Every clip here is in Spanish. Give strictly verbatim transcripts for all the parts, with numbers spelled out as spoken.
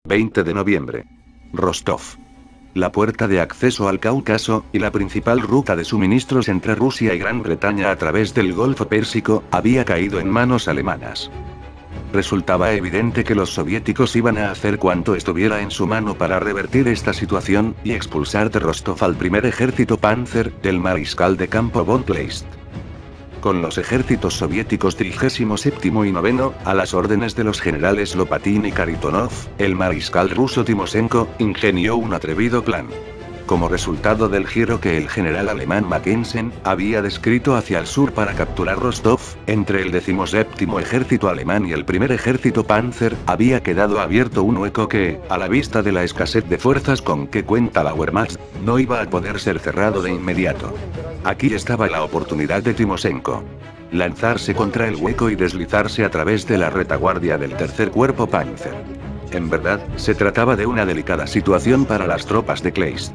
veinte de noviembre. Rostov. La puerta de acceso al Cáucaso, y la principal ruta de suministros entre Rusia y Gran Bretaña a través del Golfo Pérsico, había caído en manos alemanas. Resultaba evidente que los soviéticos iban a hacer cuanto estuviera en su mano para revertir esta situación, y expulsar de Rostov al primer ejército Panzer, del mariscal de campo von Kleist. Con los ejércitos soviéticos trigésimo séptimo y noveno, a las órdenes de los generales Lopatin y Karitonov, el mariscal ruso Timoshenko ingenió un atrevido plan. Como resultado del giro que el general alemán Mackensen había descrito hacia el sur para capturar Rostov, entre el decimoséptimo ejército alemán y el primer ejército Panzer, había quedado abierto un hueco que, a la vista de la escasez de fuerzas con que cuenta la Wehrmacht, no iba a poder ser cerrado de inmediato. Aquí estaba la oportunidad de Timoshenko. Lanzarse contra el hueco y deslizarse a través de la retaguardia del tercer cuerpo Panzer. En verdad, se trataba de una delicada situación para las tropas de Kleist.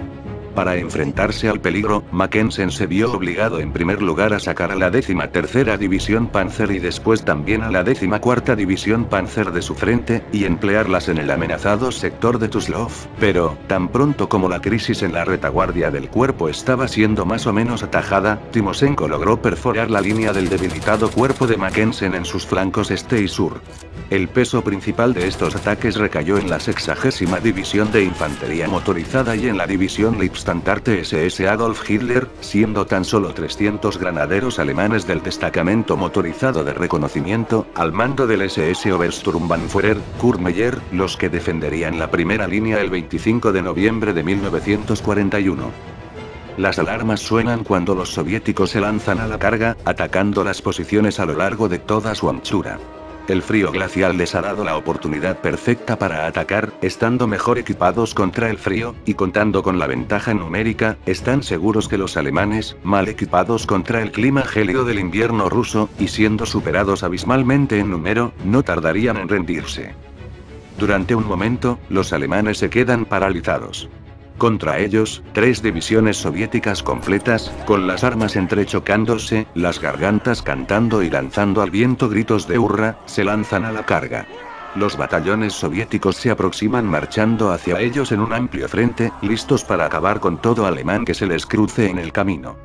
Para enfrentarse al peligro, Mackensen se vio obligado en primer lugar a sacar a la décima tercera División Panzer y después también a la décima cuarta División Panzer de su frente, y emplearlas en el amenazado sector de Tuslov, pero, tan pronto como la crisis en la retaguardia del cuerpo estaba siendo más o menos atajada, Timoshenko logró perforar la línea del debilitado cuerpo de Mackensen en sus flancos este y sur. El peso principal de estos ataques recayó en la sexagésima División de Infantería Motorizada y en la División Leibstandarte S S Adolf Hitler, siendo tan solo trescientos granaderos alemanes del destacamento motorizado de reconocimiento, al mando del S S Obersturmbannführer, Kurt Meyer, los que defenderían la primera línea el veinticinco de noviembre de mil novecientos cuarenta y uno. Las alarmas suenan cuando los soviéticos se lanzan a la carga, atacando las posiciones a lo largo de toda su anchura. El frío glacial les ha dado la oportunidad perfecta para atacar, estando mejor equipados contra el frío, y contando con la ventaja numérica, están seguros que los alemanes, mal equipados contra el clima gélido del invierno ruso, y siendo superados abismalmente en número, no tardarían en rendirse. Durante un momento, los alemanes se quedan paralizados. Contra ellos, tres divisiones soviéticas completas, con las armas entrechocándose, las gargantas cantando y lanzando al viento gritos de hurra, se lanzan a la carga. Los batallones soviéticos se aproximan marchando hacia ellos en un amplio frente, listos para acabar con todo alemán que se les cruce en el camino.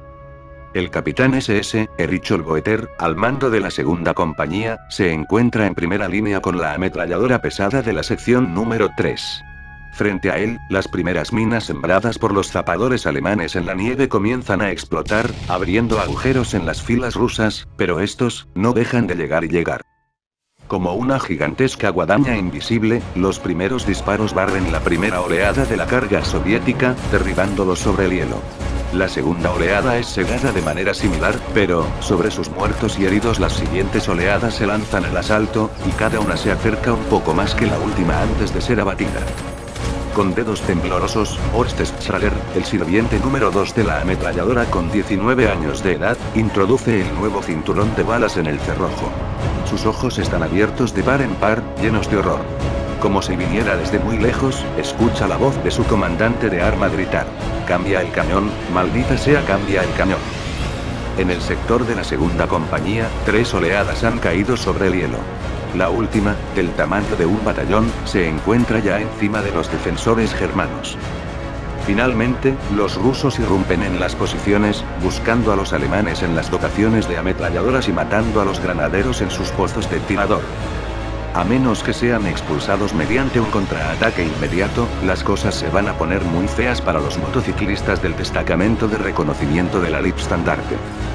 El capitán S S, Erich Goether, al mando de la segunda compañía, se encuentra en primera línea con la ametralladora pesada de la sección número tres. Frente a él, las primeras minas sembradas por los zapadores alemanes en la nieve comienzan a explotar, abriendo agujeros en las filas rusas, pero estos, no dejan de llegar y llegar. Como una gigantesca guadaña invisible, los primeros disparos barren la primera oleada de la carga soviética, derribándolos sobre el hielo. La segunda oleada es segada de manera similar, pero, sobre sus muertos y heridos las siguientes oleadas se lanzan al asalto, y cada una se acerca un poco más que la última antes de ser abatida. Con dedos temblorosos, Horst Schrager, el sirviente número dos de la ametralladora con diecinueve años de edad, introduce el nuevo cinturón de balas en el cerrojo. Sus ojos están abiertos de par en par, llenos de horror. Como si viniera desde muy lejos, escucha la voz de su comandante de arma gritar: «Cambia el cañón, maldita sea, cambia el cañón». En el sector de la segunda compañía, tres oleadas han caído sobre el hielo. La última, del tamaño de un batallón, se encuentra ya encima de los defensores germanos. Finalmente, los rusos irrumpen en las posiciones, buscando a los alemanes en las dotaciones de ametralladoras y matando a los granaderos en sus pozos de tirador. A menos que sean expulsados mediante un contraataque inmediato, las cosas se van a poner muy feas para los motociclistas del destacamento de reconocimiento de la Leibstandarte.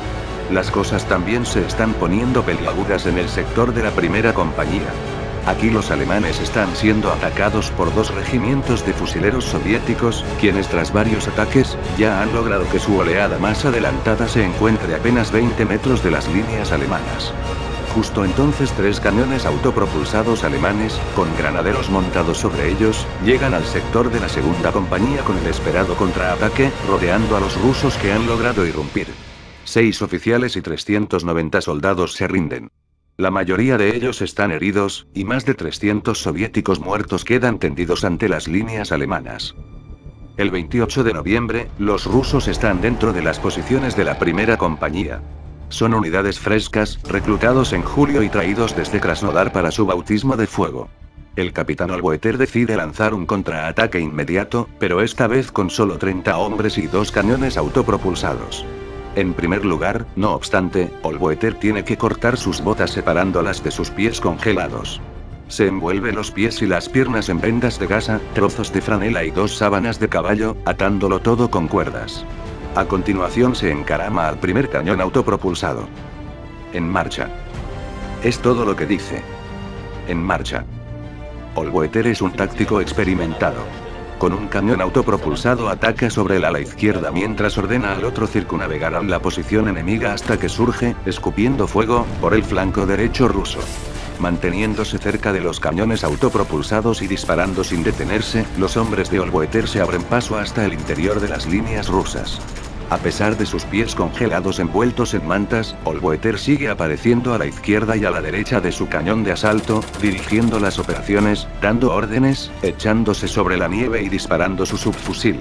Las cosas también se están poniendo peliagudas en el sector de la primera compañía. Aquí los alemanes están siendo atacados por dos regimientos de fusileros soviéticos, quienes tras varios ataques, ya han logrado que su oleada más adelantada se encuentre a apenas veinte metros de las líneas alemanas. Justo entonces tres cañones autopropulsados alemanes, con granaderos montados sobre ellos, llegan al sector de la segunda compañía con el esperado contraataque, rodeando a los rusos que han logrado irrumpir. Seis oficiales y trescientos noventa soldados se rinden. La mayoría de ellos están heridos, y más de trescientos soviéticos muertos quedan tendidos ante las líneas alemanas. El veintiocho de noviembre, los rusos están dentro de las posiciones de la primera compañía. Son unidades frescas, reclutados en julio y traídos desde Krasnodar para su bautismo de fuego. El capitán Olboeter decide lanzar un contraataque inmediato, pero esta vez con solo treinta hombres y dos cañones autopropulsados. En primer lugar, no obstante, Olboeter tiene que cortar sus botas separándolas de sus pies congelados. Se envuelve los pies y las piernas en vendas de gasa, trozos de franela y dos sábanas de caballo, atándolo todo con cuerdas. A continuación se encarama al primer cañón autopropulsado. En marcha. Es todo lo que dice. En marcha. Olboeter es un táctico experimentado. Con un cañón autopropulsado ataca sobre el ala izquierda mientras ordena al otro circunnavegar a la posición enemiga hasta que surge, escupiendo fuego, por el flanco derecho ruso. Manteniéndose cerca de los cañones autopropulsados y disparando sin detenerse, los hombres de Olboeter se abren paso hasta el interior de las líneas rusas. A pesar de sus pies congelados envueltos en mantas, Olboeter sigue apareciendo a la izquierda y a la derecha de su cañón de asalto, dirigiendo las operaciones, dando órdenes, echándose sobre la nieve y disparando su subfusil.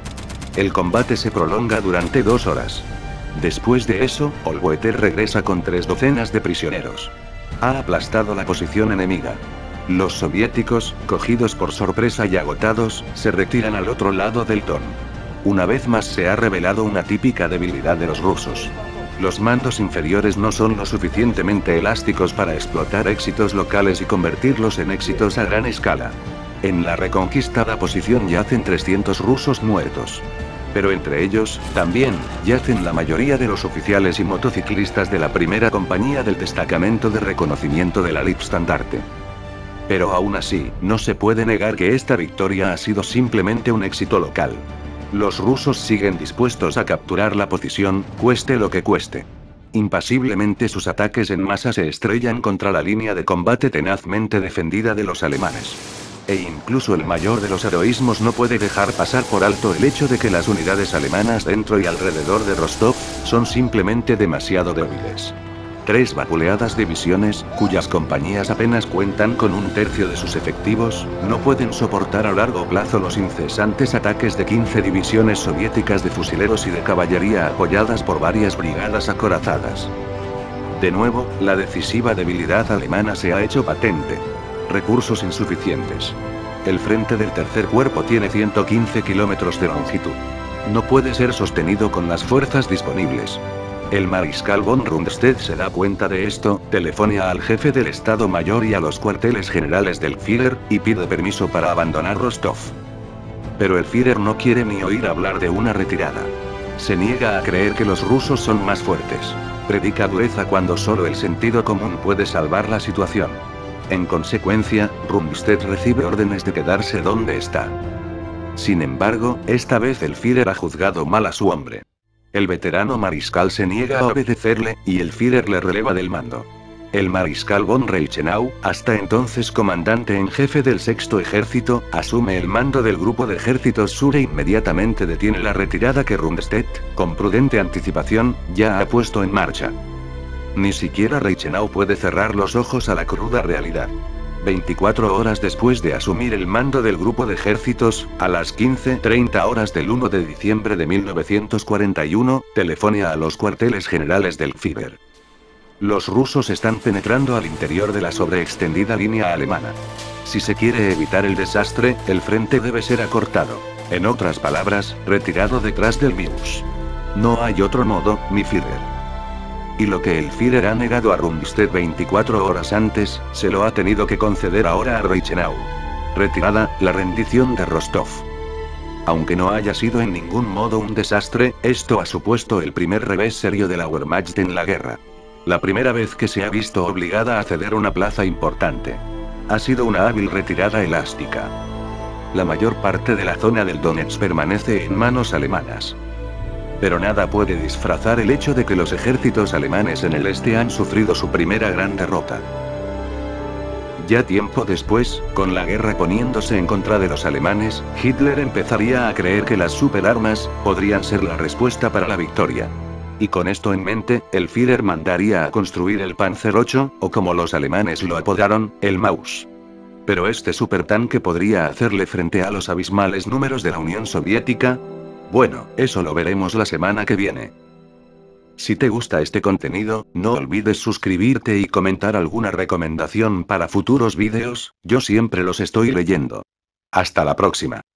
El combate se prolonga durante dos horas. Después de eso, Olboeter regresa con tres docenas de prisioneros. Ha aplastado la posición enemiga. Los soviéticos, cogidos por sorpresa y agotados, se retiran al otro lado del Don. Una vez más se ha revelado una típica debilidad de los rusos. Los mandos inferiores no son lo suficientemente elásticos para explotar éxitos locales y convertirlos en éxitos a gran escala. En la reconquistada posición yacen trescientos rusos muertos. Pero entre ellos, también, yacen la mayoría de los oficiales y motociclistas de la primera compañía del destacamento de reconocimiento de la Lippstandarte. Pero aún así, no se puede negar que esta victoria ha sido simplemente un éxito local. Los rusos siguen dispuestos a capturar la posición, cueste lo que cueste. Impasiblemente sus ataques en masa se estrellan contra la línea de combate tenazmente defendida de los alemanes. E incluso el mayor de los heroísmos no puede dejar pasar por alto el hecho de que las unidades alemanas dentro y alrededor de Rostov son simplemente demasiado débiles. Tres vapuleadas divisiones, cuyas compañías apenas cuentan con un tercio de sus efectivos, no pueden soportar a largo plazo los incesantes ataques de quince divisiones soviéticas de fusileros y de caballería apoyadas por varias brigadas acorazadas. De nuevo, la decisiva debilidad alemana se ha hecho patente. Recursos insuficientes. El frente del tercer cuerpo tiene ciento quince kilómetros de longitud. No puede ser sostenido con las fuerzas disponibles. El mariscal von Rundstedt se da cuenta de esto, telefonia al jefe del Estado Mayor y a los cuarteles generales del Führer, y pide permiso para abandonar Rostov. Pero el Führer no quiere ni oír hablar de una retirada. Se niega a creer que los rusos son más fuertes. Predica dureza cuando solo el sentido común puede salvar la situación. En consecuencia, Rundstedt recibe órdenes de quedarse donde está. Sin embargo, esta vez el Führer ha juzgado mal a su hombre. El veterano mariscal se niega a obedecerle, y el Führer le releva del mando. El mariscal von Reichenau, hasta entonces comandante en jefe del sexto ejército, asume el mando del grupo de ejércitos sur e inmediatamente detiene la retirada que Rundstedt, con prudente anticipación, ya ha puesto en marcha. Ni siquiera Reichenau puede cerrar los ojos a la cruda realidad. veinticuatro horas después de asumir el mando del grupo de ejércitos, a las quince treinta horas del uno de diciembre de mil novecientos cuarenta y uno, telefonia a los cuarteles generales del Führer. Los rusos están penetrando al interior de la sobreextendida línea alemana. Si se quiere evitar el desastre, el frente debe ser acortado. En otras palabras, retirado detrás del Mius. No hay otro modo, mi Führer. Y lo que el Führer ha negado a Rundstedt veinticuatro horas antes, se lo ha tenido que conceder ahora a Reichenau. Retirada, la rendición de Rostov. Aunque no haya sido en ningún modo un desastre, esto ha supuesto el primer revés serio de la Wehrmacht en la guerra. La primera vez que se ha visto obligada a ceder una plaza importante. Ha sido una hábil retirada elástica. La mayor parte de la zona del Donetsk permanece en manos alemanas. Pero nada puede disfrazar el hecho de que los ejércitos alemanes en el este han sufrido su primera gran derrota. Ya tiempo después, con la guerra poniéndose en contra de los alemanes, Hitler empezaría a creer que las superarmas podrían ser la respuesta para la victoria. Y con esto en mente, el Führer mandaría a construir el Panzer ocho, o como los alemanes lo apodaron, el Maus. Pero este supertanque podría hacerle frente a los abismales números de la Unión Soviética. Bueno, eso lo veremos la semana que viene. Si te gusta este contenido, no olvides suscribirte y comentar alguna recomendación para futuros vídeos, yo siempre los estoy leyendo. Hasta la próxima.